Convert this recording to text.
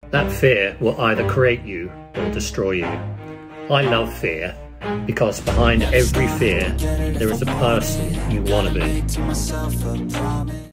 That fear will either create you or destroy you. I love fear because behind every fear there is a person you want to be.